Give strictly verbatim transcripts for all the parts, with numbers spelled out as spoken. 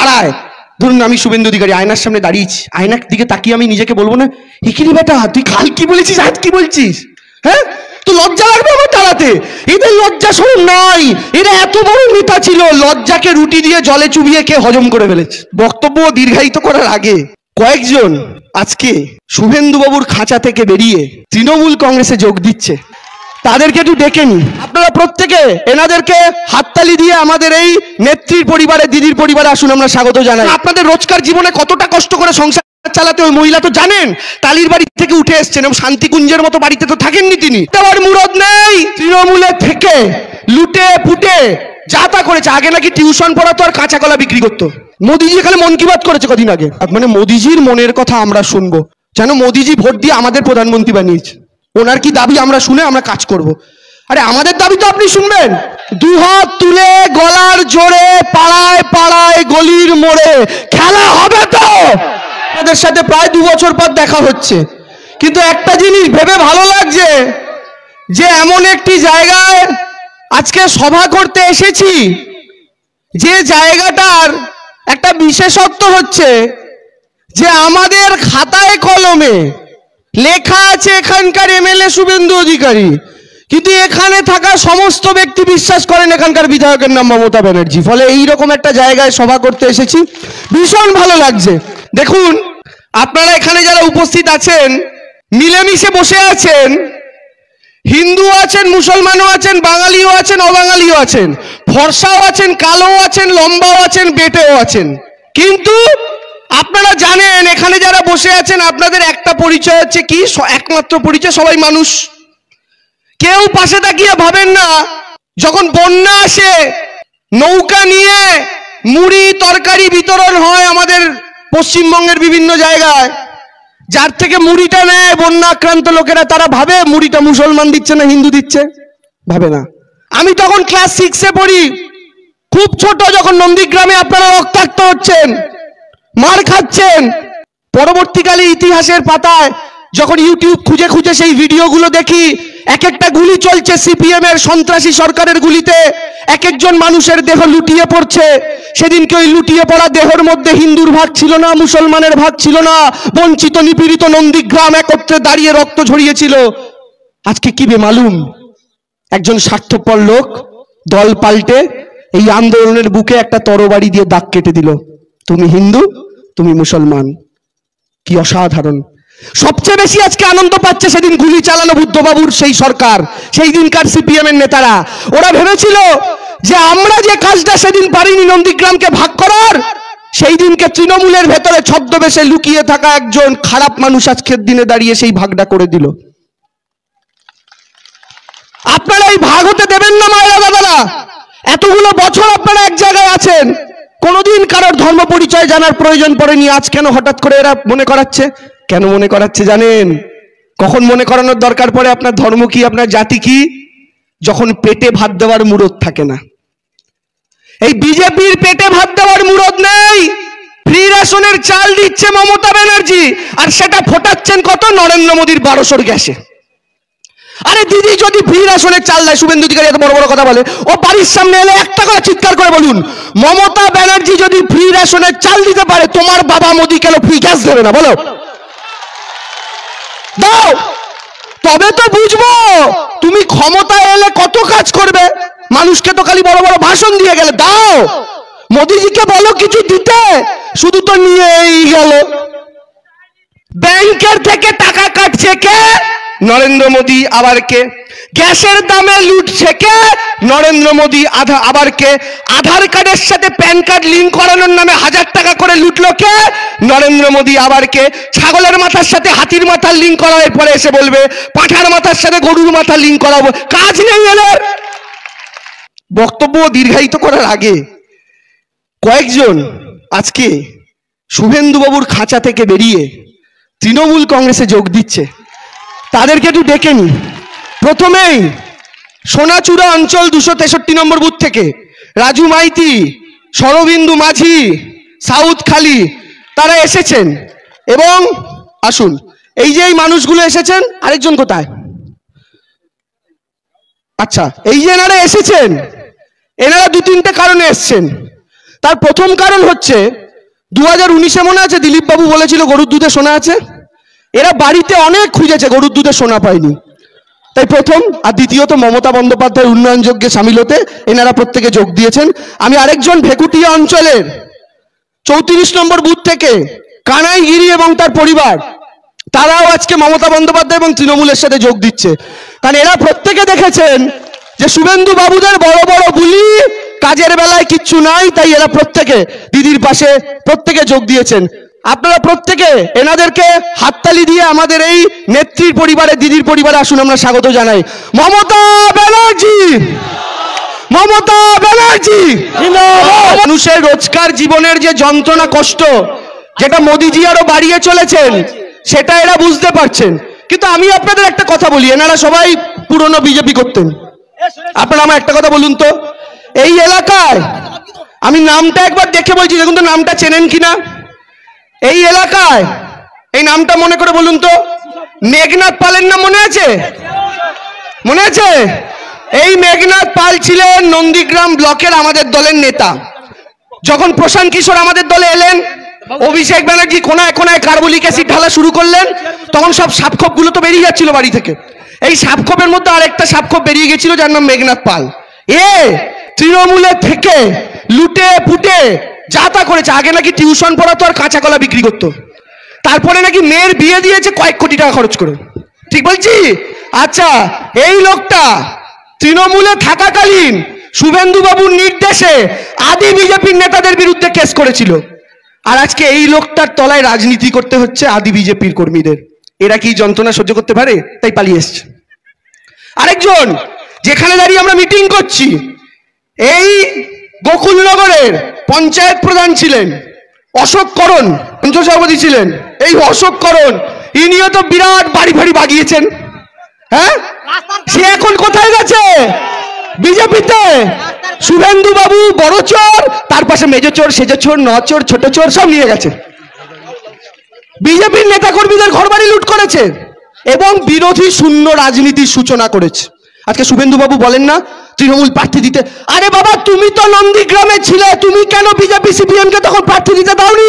পাড়ায়, ধরুন আমি শুভেন্দু অধিকারী আয়নার সামনে দাঁড়িয়েছি, আয়নার দিকে তাকিয়ে আমি নিজেকে বলবো না, এখানে বেটা তুই কাল কি বলেছিস আজ কি বলছিস, হ্যাঁ? তো লজ্জা লাগবে আমার তাড়াতে? এদের লজ্জা শরম নাই। এরা এত বড় নেতা ছিল, লজ্জাকে রুটি দিয়ে জলে চুবিয়ে কে হজম করে ফেলেছে। বক্তব্য দীর্ঘায়িত করার আগে কয়েকজন আজকে শুভেন্দু বাবুর খাঁচা থেকে বেরিয়ে তৃণমূল কংগ্রেসে যোগ দিচ্ছে, তাদেরকে একটু ডেকে নি। আপনারা প্রত্যেকে এনাদেরকে হাততালি দিয়ে আমাদের এই নেত্রীর পরিবারে, দিদির পরিবারে আসুন, আমরা স্বাগত জানাই। আপনাদের রোজকার জীবনে কতটা কষ্ট করে সংসার চালাতে ওই মহিলা তো জানেন। টালির বাড়ি থেকে উঠে এসছেন এবং শান্তিকুঞ্জের মতো বাড়িতে তো থাকেননি তিনি। দেওয়ার মুরদ নেই। তৃণমূলের থেকে লুটে পুটে যা তা করেছে। আগে নাকি টিউশন পড়াতো আর কাঁচা কলা বিক্রি করতো। মোদিজি এখানে মন কি বাত করেছে কদিন আগে, মানে মোদিজির মনের কথা আমরা শুনবো, যেন মোদিজি ভোট দিয়ে আমাদের প্রধানমন্ত্রী বানিয়েছে। ওনার কি দাবি আমরা শুনে আমরা কাজ করব। আরে আমাদের দাবি তো আপনি শুনবেন। দুহাত তুলে গলার জোরে পাড়ায় পাড়ায় গলির মোড়ে খেলা হবে তো। আমাদের সাথে প্রায় দু বছর পর দেখা হচ্ছে, কিন্তু একটা জিনিস ভেবে ভালো লাগছে যে এমন একটি জায়গায় আজকে সভা করতে এসেছি যে জায়গাটার একটা বিশেষত্ব হচ্ছে যে আমাদের খাতায় কলমে লেখা আছে এখানকার এমএলএ শুভেন্দু অধিকারী, কিন্তু এখানে থাকা সমস্ত ব্যক্তি বিশ্বাস করেন এখানকার বিধায়কের নাম মমতা ব্যানার্জি। ফলে এইরকম একটা জায়গায় সভা করতে এসেছি, ভীষণ ভালো লাগছে। দেখুন আপনারা এখানে যারা উপস্থিত আছেন মিলেমিশে বসে আছেন, হিন্দু আছেন, মুসলমানও আছেন, বাঙালিও আছেন, অবাঙালিও আছেন, ফর্সাও আছেন, কালোও আছেন, লম্বাও আছেন, বেটেও আছেন। কিন্তু আপনারা জানেন এখানে যারা বসে আছেন আপনাদের একটা পরিচয় হচ্ছে কি, একমাত্র পরিচয় সবাই মানুষ। কেউ পাশে তাকিয়ে ভাবেন না যখন বন্যা আসে নৌকা নিয়ে মুড়ি তরকারি বিতরণ হয় আমাদের পশ্চিমবঙ্গের বিভিন্ন জায়গায়, যার থেকে মুড়িটা নেয় বন্যা আক্রান্ত লোকেরা, তারা ভাবে মুড়িটা মুসলমান দিচ্ছে না হিন্দু দিচ্ছে, ভাবে না। আমি তখন ক্লাস সিক্সে পড়ি, খুব ছোট, যখন নন্দীগ্রামে আপনারা রক্তাক্ত হচ্ছেন, মার খাচ্ছেন, পরবর্তীকালে ইতিহাসের পাতায় যখন ইউটিউব খুঁজে খুঁজে সেই ভিডিওগুলো দেখি, এক একটা গুলি চলছে সিপিএম এর সন্ত্রাসী সরকারের গুলিতে, এক একজন মানুষের দেহ লুটিয়ে পড়ছে। সেদিনকে ওই লুটিয়ে পড়া দেহের মধ্যে হিন্দুর ভাগ ছিল না, মুসলমানের ভাগ ছিল না, বঞ্চিত নিপীড়িত নন্দীগ্রাম একত্রে দাঁড়িয়ে রক্ত ঝরিয়েছিল। আজকে কি বেমালুম একজন স্বার্থপর লোক দল পাল্টে এই আন্দোলনের বুকে একটা তরবারি দিয়ে দাগ কেটে দিল, তুমি হিন্দু তুমি মুসলমান। কি অসাধারণ। সবচেয়ে বেশি আজকে আনন্দ পাচ্ছে সেদিন গুলি চালানো বুদ্ধবাবুর সেই সরকার, সেই দিনকার সিপিএম এর নেতারা। ওরা ভেবেছিল যে আমরা যে কাজটা সেদিন পারিনি নন্দীগ্রামকে ভাগ করার, সেই দিনকে তৃণমূলের ভেতরে ছদ্মবেশে লুকিয়ে থাকা একজন খারাপ মানুষ আজকের দিনে দাঁড়িয়ে সেই ভাগটা করে দিল। আপনারা এই ভাগ হতে দেবেন না মায়েরা দাদারা। এতগুলো বছর আপনারা এক জায়গায় আছেন, কোনোদিন কারোর ধর্ম পরিচয় জানার প্রয়োজন পড়েনি। আজ কেন হঠাৎ করে এরা মনে করাচ্ছে? কেন মনে করাচ্ছে জানেন? কখন মনে করানোর দরকার পড়ে আপনার ধর্ম কি, আপনার জাতি কি? যখন পেটে ভাত দেওয়ার মুরদ থাকে না। এই বিজেপির পেটে ভাত দেওয়ার মুরদ নেই। ফ্রি রেশনের চাল দিচ্ছে মমতা ব্যানার্জি, আর সেটা ফোটাচ্ছেন কত? নরেন্দ্র মোদীর বারোশোর গ্যাসে। আরে দিদি যদি ফ্রি রেশনের চাল দেয়, শুভেন্দু অধিকারী এত বড় বড় কথা বলে, ও বাড়ির সামনে এলে একটা করে চিৎকার করে বলুন, মমতা ব্যানার্জি যদি ফ্রি রেশনের চাল দিতে পারে, তোমার বাবা মোদী কেন ফ্রি গ্যাস দেবে না? বলো, দাও, তবে তো বুঝবো তুমি ক্ষমতায় এলে কত কাজ করবে। মানুষকে তো খালি বড় বড় ভাষণ দিয়ে গেলে। দাও, মোদীজিকে বলো কিছু দিতে, শুধু তো নিয়েই গেল। ব্যাংকের থেকে টাকা কাটছে কে? নরেন্দ্র মোদী। আবার কে? গ্যাসের দামে লুটছে কে? নরেন্দ্র মোদী। আধা আবার কে? আধার কার্ডের সাথে প্যান কার্ড লিঙ্ক করানোর নামে হাজার টাকা করে লুটলো কে? নরেন্দ্র মোদী। আবার কে? ছাগলের মাথার সাথে হাতির মাথার লিঙ্ক করার পরে এসে বলবে পাঁঠার মাথার সাথে গরুর মাথার লিঙ্ক করাবো। কাজ নেই এদের। বক্তব্য দীর্ঘায়িত করার আগে কয়েকজন আজকে শুভেন্দু বাবুর খাঁচা থেকে বেরিয়ে তৃণমূল কংগ্রেসে যোগ দিচ্ছে, তাদেরকে একটু ডেকে নি। প্রথমেই সোনাচূড়া অঞ্চল দুশো তেষট্টি নম্বর বুথ থেকে রাজু মাইতি, শরবিন্দু মাঝি, সাউথ খালি, তারা এসেছেন। এবং আসুন, এই যে এই মানুষগুলো এসেছেন, আরেকজন কোথায়? আচ্ছা, এই যে এনারা এসেছেন, এনারা দু তিনটে কারণে এসছেন। তার প্রথম কারণ হচ্ছে দু হাজার উনিশে মনে আছে দিলীপ বাবু বলেছিল গরুর দুধে সোনা আছে, এরা বাড়িতে অনেক খুঁজেছে গরুর দুধে সোনা পায়নি, তাই প্রথম। আর দ্বিতীয়ত মমতা বন্দ্যোপাধ্যায়ের উন্নয়ন যজ্ঞে সামিল হতে এনারা প্রত্যেকে যোগ দিয়েছেন। আমি আরেকজন ভেকুটিয়া অঞ্চলের চৌত্রিশ নম্বর বুথ থেকে কানাইগিরি এবং তার পরিবার, তারাও আজকে মমতা বন্দ্যোপাধ্যায় এবং তৃণমূলের সাথে যোগ দিচ্ছে, কারণ এরা প্রত্যেকে দেখেছেন যে শুভেন্দু বাবুদের বড় বড় বুলি, কাজের বেলায় কিচ্ছু নাই, তাই এরা প্রত্যেকে দিদির পাশে প্রত্যেকে যোগ দিয়েছেন। আপনারা প্রত্যেকে এনাদেরকে হাততালি দিয়ে আমাদের এই নেত্রীর পরিবারে, দিদির পরিবারে আসুন আমরা স্বাগত জানাই। মমতা ব্যানার্জি, মমতা ব্যানার্জি। মানুষের রোজকার জীবনের যে যন্ত্রণা কষ্ট, যেটা মোদিজি আরো বাড়িয়ে চলেছেন, সেটা এরা বুঝতে পারছেন। কিন্তু আমি আপনাদের একটা কথা বলি, এনারা সবাই পুরনো বিজেপি করতেন, আপনারা আমার একটা কথা বলুন তো, এই এলাকায় আমি নামটা একবার দেখে বলছি, দেখুন তো নামটা চেনেন কিনা। এই এলাকায় এই নামটা মনে করে বলুন তো, মেঘনাথ পালের নাম মনে আছে? মনে আছে? এই মেঘনাথ পাল ছিলেন নন্দীগ্রাম ব্লকের আমাদের দলের নেতা। যখন প্রশান্ত কিশোর আমাদের দলে এলেন, অভিষেক ব্যানার্জি কোনায় কোনায় কার্বলিক অ্যাসিড ঢালা শুরু করলেন, তখন সব সাপখোপ গুলো তো বেরিয়ে যাচ্ছিল বাড়ি থেকে। এই সাপখোপের মধ্যে আরেকটা সাপখোপ বেরিয়ে গেছিল যার নাম মেঘনাথ পাল। এ তৃণমূলের থেকে লুটে পুটে যা তা করেছে। আগে নাকি টিউশন পড়াতো আর কাঁচা কলা বিক্রি করতো, তারপরে নাকি মেয়ের বিয়ে দিয়েছে কয়েক কোটি টাকা খরচ করে, ঠিক বলছি? আচ্ছা, এই লোকটা তৃণমূলে থাকাকালীন শুভেন্দু বাবুর নির্দেশে আদি বিজেপির নেতাদের বিরুদ্ধে কেস করেছিল, আর আজকে এই লোকটার তলায় রাজনীতি করতে হচ্ছে আদি বিজেপির কর্মীদের। এরা কি যন্ত্রণা সহ্য করতে পারে? তাই পালিয়ে এসছে। আরেকজন, যেখানে দাঁড়িয়ে আমরা মিটিং করছি, এই গোকুলনগরের পঞ্চায়েত প্রধান ছিলেন অশোক করণ, পঞ্চায়েত সভাপতি ছিলেন এই অশোক করণ, ইনিও তো বিরাট বাড়ি ফাড়ি বাগিয়েছেন। হ্যাঁ, সে এখন কোথায় গেছে? বিজেপিতে। শুভেন্দু বাবু বড় চোর, তার পাশে মেজো চোর, সেজো চোর, ন চোর, ছোট চোর সব নিয়ে গেছে। বিজেপির নেতা কর্মীদের ঘরবাড়ি লুট করেছে এবং বিরোধী শূন্য রাজনীতির সূচনা করেছে। আজকে শুভেন্দু বাবু বলেন না তৃণমূল প্রার্থী দিতে, আরে বাবা তুমি তো নন্দীগ্রামে ছিলে, তুমি কেন বিজেপি সিপিএম কে তখন প্রার্থী দিতে দাওনি?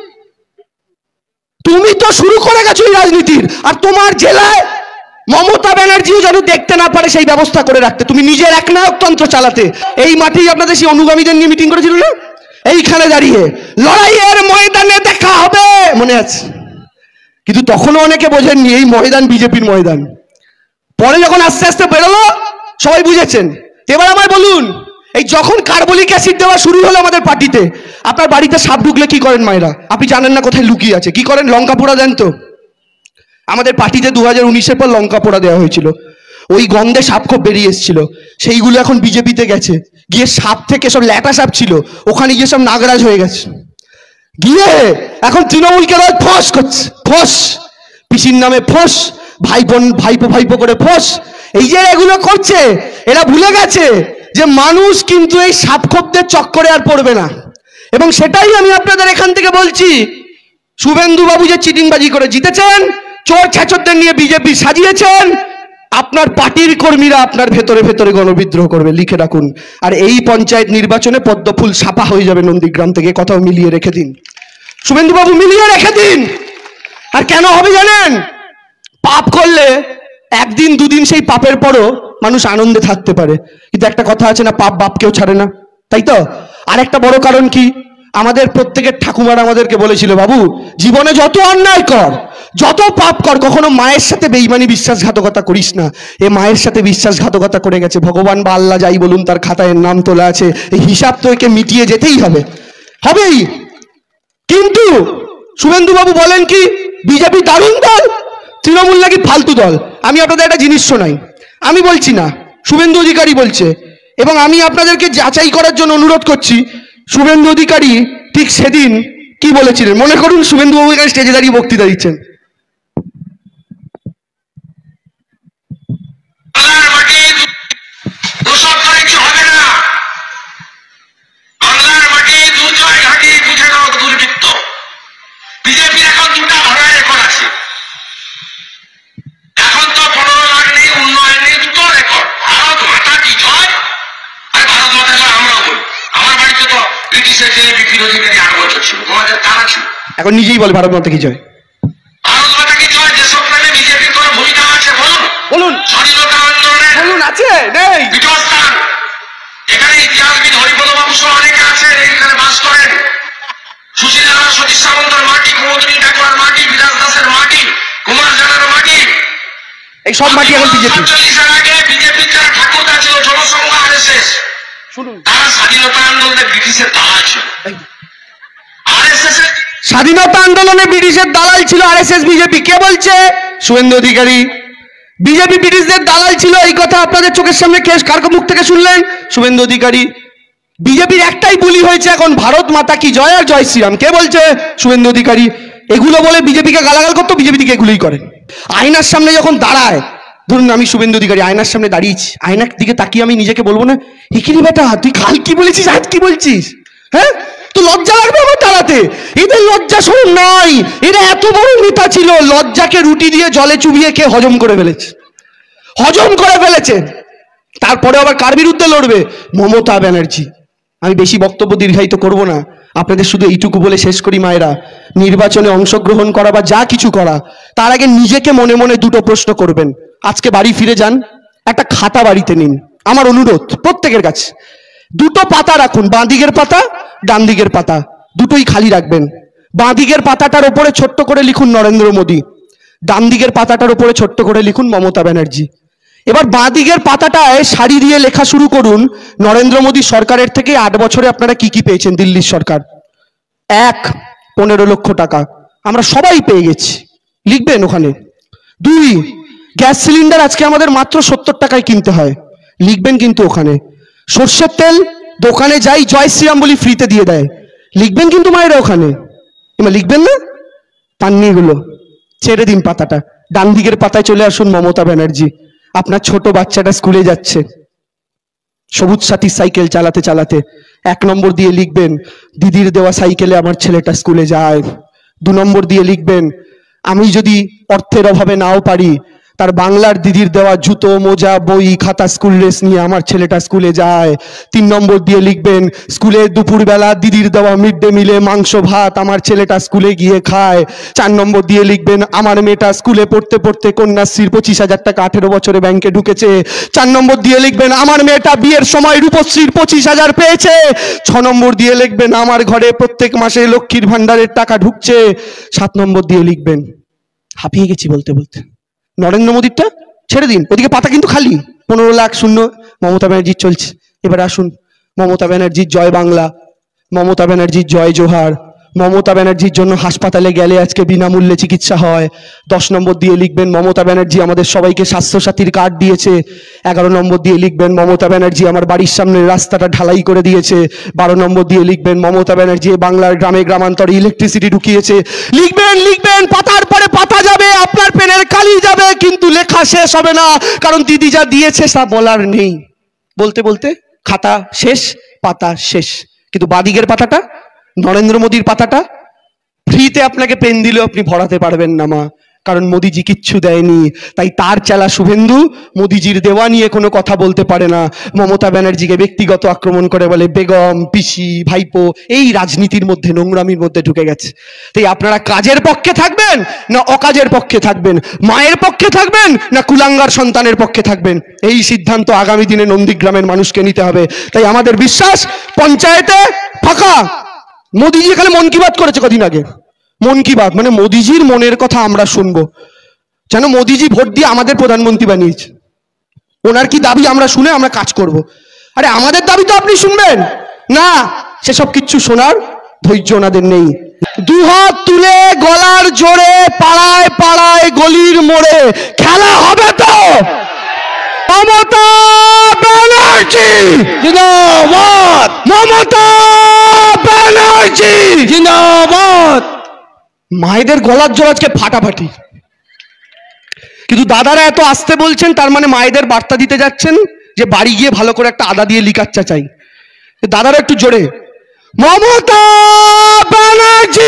তুমি তো শুরু করে গেছো এই রাজনীতির। আর তোমার জেলায় মমতা ব্যানার্জিও যেন দেখতে না পারে সেই ব্যবস্থা করে রাখতে, তুমি নিজের একনায়কতন্ত্র চালাতে। এই মাঠেই আপনাদের সেই অনুগামীদের নিয়ে মিটিং করেছিল না, এইখানে দাঁড়িয়ে লড়াইয়ের ময়দানে দেখা হবে, মনে আছে? কিন্তু তখনও অনেকে বোঝেননি এই ময়দান বিজেপির ময়দান। পরে যখন আস্তে আস্তে বেরোলো সবাই বুঝেছেন। এবার আমায় বলুন, এই যখন কার্বলিক অ্যাসিড দেওয়া শুরু হলো আমাদের পার্টিতে, আপনার বাড়িতে সাপ ঢুকলে কি করেন মায়েরা? আপনি জানেন না কোথায় লুকিয়ে আছে, কি করেন? লঙ্কা পোড়া দেন তো। আমাদের পার্টিতে দু হাজার উনিশের পর লঙ্কা পোড়া দেওয়া হয়েছিল, ওই গন্ধে সাপ খুব বেরিয়ে এসেছিল, সেইগুলো এখন বিজেপিতে গেছে, গিয়ে সাপ থেকে সব ল্যাটা সাপ ছিল ওখানে গিয়ে সব নাগরাজ হয়ে গেছে, গিয়ে এখন তৃণমূলকে ফস করছে, ফস পিসির নামে ফস, ভাই বোন ভাইপো ভাইপো করে ফস। এই যে এগুলো করছে, এরা ভুলে গেছে যে মানুষ কিন্তু এই সাপখোপদের চক্করে আর পড়বে না। এবং সেটাই আমি আপনাদের এখান থেকে বলছি, শুভেন্দু বাবু যে চিটিংবাজি করে জিতেছেন, চোর ছাচরদের নিয়ে বিজেপি সাজিয়েছেন, আপনার পার্টির কর্মীরা আপনার ভেতরে ভেতরে গণবিদ্রোহ করবে, লিখে রাখুন। আর এই পঞ্চায়েত নির্বাচনে পদ্মফুল ছাপা হয়ে যাবে নন্দীগ্রাম থেকে, কথাও মিলিয়ে রেখে দিন শুভেন্দু বাবু, মিলিয়ে রেখে দিন। আর কেন হবে জানেন? পাপ করলে একদিন দুদিন সেই পাপের পরও মানুষ আনন্দে থাকতে পারে, কিন্তু একটা কথা আছে না, পাপ বাপকেও ছাড়ে না, তাই তো? আর একটা বড় কারণ কি, আমাদের প্রত্যেকের ঠাকুমারা আমাদেরকে বলেছিল, বাবু জীবনে যত অন্যায় কর, যত পাপ কর, কখনো মায়ের সাথে বেঈমানি বিশ্বাসঘাতকতা করিস না। এ মায়ের সাথে বিশ্বাসঘাতকতা করে গেছে, ভগবান বা আল্লাহ যাই বলুন তার খাতায় নাম তোলা আছে, এই হিসাব তো একে মিটিয়ে যেতেই হবে, হবেই। কিন্তু শুভেন্দু বাবু বলেন কি, বিজেপি দারুণ দল, তৃণমূল নাকি ফালতু দল। আমি আপনাদের একটা জিনিস শোনাই, আমি বলছি না, শুভেন্দু অধিকারী বলছে, এবং আমি আপনাদেরকে যাচাই করার জন্য অনুরোধ করছি, শুভেন্দু অধিকারী ঠিক সেদিন কি বলেছিলেন মনে করুন। শুভেন্দু বাবু এখানে স্টেজে দাঁড়িয়ে বক্তৃতা দিচ্ছেন। ব্রিটিশের যে এখন নিজেই বলে ভারত মাতা কি জয়। ভারত মাতা কি জয়। দেশপ্রেমে বিজেপির কোনো ভূমিকা আছে বলুন? বলুন। স্বাধীনতা আন্দোলনে বলুন। আছে নেই? পীঠস্থান। এখানে ইতিহাসবিদ হরিপদ বাবু সহ অনেকে আছেন, এখানে বাস করেন। সুশীল রানা, সতীশ সামন্তর মাটি, কুমুদিনী ঠাকুরের মাটি, বিরাজ দাসের মাটি, কুমার জানার মাটি, এই সব মাটি এখন বিজেপি। সাতচল্লিশের আগে বিজেপির যারা ঠাকুরদা ছিল, জনসংঘ, আরএসএস, শুনুন, তারা স্বাধীনতা আন্দোলনে ব্রিটিশের দালাল ছিল। আরএসএস এর স্বাধীনতা আন্দোলনে ব্রিটিশের দালাল ছিল আরএসএস বিজেপি। কে বলছে? শুভেন্দু অধিকারী। বিজেপি ব্রিটিশদের দালাল ছিল, এই কথা আপনাদের চোখের সামনে কেস কার মুখ থেকে শুনলেন? শুভেন্দু অধিকারী। বিজেপির একটাই বুলি হয়েছে এখন, ভারত মাতা কি জয় আর জয় শ্রীরাম। কে বলছে? শুভেন্দু অধিকারী। এগুলো বলে বিজেপিকে গালাগাল করতো, বিজেপি দিকে এগুলোই করে। আয়নার সামনে যখন দাঁড়ায়, ধরুন আমি শুভেন্দু অধিকারী আয়নার সামনে দাঁড়িয়েছি, আয়নার দিকে তাকিয়ে আমি নিজেকে বলবো না, হিকিরি বেটা তুই কাল কি বলেছিস আজ কি বলছিস? হ্যাঁ, তো লজ্জা লাগবে আমার দাঁড়াতে। এদের লজ্জা শরম নাই। এরা এত বড় নেতা ছিল, লজ্জাকে রুটি দিয়ে জলে চুবিয়ে কে হজম করে ফেলেছে, হজম করে ফেলেছে। তারপরে আবার কার বিরুদ্ধে লড়বে? মমতা ব্যানার্জি। আমি বেশি বক্তব্য দীর্ঘায়িত করব না, আপনাদের শুধু এইটুকু বলে শেষ করি, মায়েরা, নির্বাচনে অংশগ্রহণ করা বা যা কিছু করা, তার আগে নিজেকে মনে মনে দুটো প্রশ্ন করবেন। আজকে বাড়ি ফিরে যান, একটা খাতা বাড়িতে নিন, আমার অনুরোধ প্রত্যেকের কাছে। দুটো পাতা রাখুন, বাঁ দিকের পাতা, ডান দিকের পাতা, দুটোই খালি রাখবেন। বাঁ দিকের পাতাটার উপরে ছোট্ট করে লিখুন নরেন্দ্র মোদী, ডান দিকের পাতাটার উপরে ছোট্ট করে লিখুন মমতা ব্যানার্জি। এবার বাঁ দিকের পাতাটায় সারি দিয়ে লেখা শুরু করুন, নরেন্দ্র মোদী সরকারের থেকে আট বছরে আপনারা কি কি পেয়েছেন। দিল্লির সরকার এক, পনেরো লক্ষ টাকা আমরা সবাই পেয়ে গেছি, লিখবেন ওখানে। দুই, গ্যাস সিলিন্ডার আজকে আমাদের মাত্র সত্তর টাকায় কিনতে হয়, লিখবেন কিন্তু ওখানে। সর্ষের তেল দোকানে যাই জয় শ্রীরাম বলি ফ্রিতে দিয়ে দেয়, লিখবেন কিন্তু মায়েরা ওখানে। এবার লিখবেন না? পাননি এগুলো, ছেড়ে দিন পাতাটা। ডান দিকের পাতায় চলে আসুন মমতা ব্যানার্জি। আপনার ছোট বাচ্চাটা স্কুলে যাচ্ছে, সবুজ সাথী সাইকেল চালাতে চালাতে এক নম্বর দিয়ে লিখবেন দিদির দেওয়া সাইকেলে আমার ছেলেটা স্কুলে যায়। দু নম্বর দিয়ে লিখবেন আমি যদি অর্থের অভাবে নাও পারি, তার বাংলার দিদির দেওয়া জুতো, মোজা, বই, খাতা, স্কুল ড্রেস নিয়ে আমার ছেলেটা স্কুলে যায়। তিন নম্বর দিয়ে লিখবেন স্কুলে দুপুরবেলা দিদির দেওয়া মিড ডে মিলে মাংস ভাত আমার ছেলেটা স্কুলে গিয়ে খায়। চার নম্বর দিয়ে লিখবেন আমার মেয়েটা স্কুলে পড়তে পড়তে কন্যাশ্রীর পঁচিশ হাজার টাকা আঠেরো বছরে ব্যাংকে ঢুকেছে। চার নম্বর দিয়ে লিখবেন আমার মেয়েটা বিয়ের সময় রূপশ্রীর পঁচিশ হাজার পেয়েছে। ছ নম্বর দিয়ে লিখবেন আমার ঘরে প্রত্যেক মাসে লক্ষ্মীর ভান্ডারের টাকা ঢুকছে। সাত নম্বর দিয়ে লিখবেন, হাঁপিয়ে গেছি বলতে বলতে, নরেন্দ্র মোদীরটা ছেড়ে দিন, ওদিকে পাতা কিন্তু খালি, পনেরো লাখ শূন্য। মমতা ব্যানার্জির চলছে। এবার আসুন মমতা ব্যানার্জির জয় বাংলা, মমতা ব্যানার্জির জয় জোহার, মমতা ব্যানার্জির জন্য হাসপাতালে গেলে আজকে বিনামূল্যে চিকিৎসা হয়। দশ নম্বর দিয়ে লিখবেন মমতা ব্যানার্জি আমাদের সবাইকে স্বাস্থ্যসাথীর কার্ড দিয়েছে। এগারো নম্বর দিয়ে লিখবেন মমতা ব্যানার্জি আমার বাড়ির সামনের রাস্তাটা ঢালাই করে দিয়েছে। বারো নম্বর দিয়ে লিখবেন মমতা ব্যানার্জি বাংলার গ্রামে গ্রামান্তরে ইলেকট্রিসিটি ঢুকিয়েছে। লিখবেন লিখবেন, পাতার পরে পাতা যাবে, আপনার পেনের কালি যাবে, কিন্তু লেখা শেষ হবে না, কারণ দিদি যা দিয়েছে তা বলার নেই। বলতে বলতে খাতা শেষ, পাতা শেষ। কিন্তু বাদিকের পাতাটা, নরেন্দ্র মোদীর পাতাটা, ফ্রিতে আপনাকে পেন দিলেও আপনি ভরাতে পারবেন না মা, কারণ মোদিজি কিচ্ছু দেয়নি। তাই তার চালা শুভেন্দু মোদিজির দেওয়া নিয়ে কোনো কথা বলতে পারে না। মমতা ব্যানার্জিকে ব্যক্তিগত আক্রমণ করে বলে বেগম, পিসি, ভাইপো, এই রাজনীতির মধ্যে, নোংরামির মধ্যে ঢুকে গেছে। তাই আপনারা কাজের পক্ষে থাকবেন না অকাজের পক্ষে থাকবেন, মায়ের পক্ষে থাকবেন না কুলাঙ্গার সন্তানের পক্ষে থাকবেন, এই সিদ্ধান্ত আগামী দিনে নন্দীগ্রামের মানুষকে নিতে হবে। তাই আমাদের বিশ্বাস পঞ্চায়েতে ফাঁকা। মোদিজি এখানে মন কি বাত করেছে কদিন আগে, মন কি বাত মানে মোদিজির মনের কথা আমরা শুনবো। যেন মোদিজি ভোট দিয়ে আমাদের প্রধানমন্ত্রী বানিয়েছে, ওনার কি দাবি আমরা শুনে আমরা কাজ করব। আরে আমাদের দাবি তো আপনি শুনবেন না, সেসব কিচ্ছু শোনার ধৈর্য ওনাদের নেই। দুহাত তুলে গলার জোরে পাড়ায় পাড়ায় গলির মোড়ে খেলা হবে তো। মমতা ব্যানার্জি জিন্দাবাদ, মমতা ব্যানার্জি জিন্দাবাদ। মায়েদের গলার জোর আজকে ফাটাফাটি, কিন্তু দাদারা এত আসতে বলছেন, তার মানে মায়েদের বার্তা দিতে যাচ্ছেন যে বাড়ি গিয়ে ভালো করে একটা আদা দিয়ে লিকাচ্চা চাই। দাদারা একটু জোরে, মমতা ব্যানার্জি।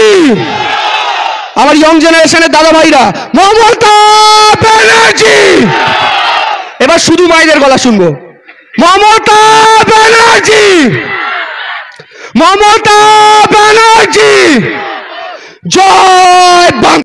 আমার ইয়ং জেনারেশনের দাদা ভাইরা, মমতা ব্যানার্জি। এবার শুধু মায়েদের গলা শুনবো, মমতা ব্যানার্জি, মমতা ব্যানার্জি। জয় বাংলা।